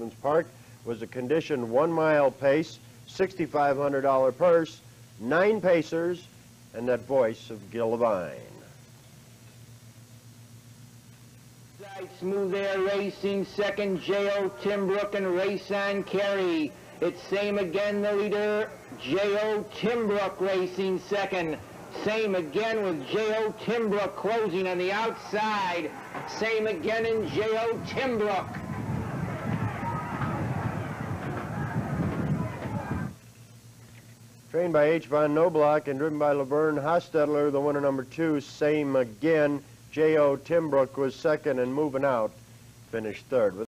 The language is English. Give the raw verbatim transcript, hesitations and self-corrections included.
Sportsman's Park was a conditioned one-mile pace, sixty-five hundred dollar purse, nine pacers, and that voice of Gil Lavern. Smooth Air Racing second, J O Timbrook and Race on Carry. It's same again, the leader, J O Timbrook Racing second. Same again with J O Timbrook closing on the outside. Same again in J O Timbrook. Trained by H. von Noblock and driven by Lavern Hostetler, the winner number two, Same Again. J O Timbrook was second and moving out, finished third.